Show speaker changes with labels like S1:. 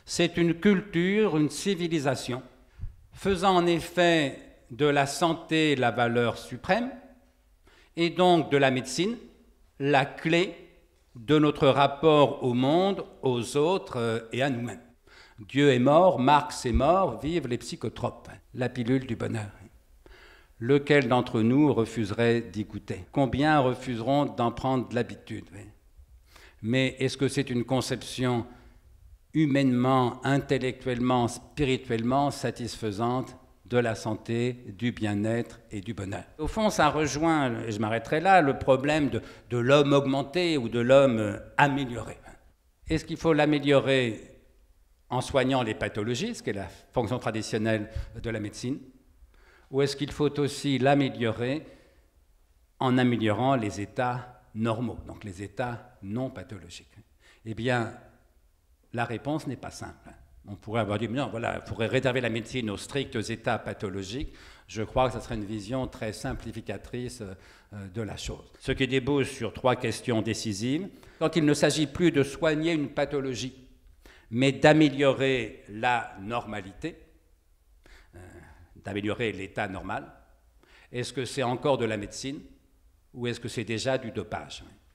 S1: C'est une culture, une civilisation, faisant en effet de la santé la valeur suprême, et donc de la médecine la clé de notre rapport au monde, aux autres et à nous-mêmes. Dieu est mort, Marx est mort, vivent les psychotropes, la pilule du bonheur. Lequel d'entre nous refuserait d'y goûter? Combien refuseront d'en prendre l'habitude? Mais est-ce que c'est une conception humainement, intellectuellement, spirituellement satisfaisante de la santé, du bien-être et du bonheur? Au fond, ça rejoint, et je m'arrêterai là, le problème de l'homme augmenté ou de l'homme amélioré. Est-ce qu'il faut l'améliorer en soignant les pathologies, ce qui est la fonction traditionnelle de la médecine, ou est-ce qu'il faut aussi l'améliorer en améliorant les états normaux, donc les états non pathologiques? Eh bien, la réponse n'est pas simple. On pourrait avoir dit, non, voilà, il faudrait réserver la médecine aux stricts états pathologiques. Je crois que ce serait une vision très simplificatrice de la chose. Ce qui débouche sur 3 questions décisives. Quand il ne s'agit plus de soigner une pathologie, mais d'améliorer la normalité, d'améliorer l'état normal, est-ce que c'est encore de la médecine ou est-ce que c'est déjà du dopage?